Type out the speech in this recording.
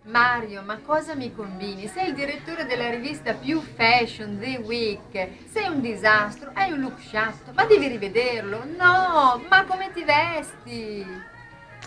Mario, ma cosa mi combini? Sei il direttore della rivista più fashion, The Week. Sei un disastro, hai un look sciatto, ma devi rivederlo. No, ma come ti vesti?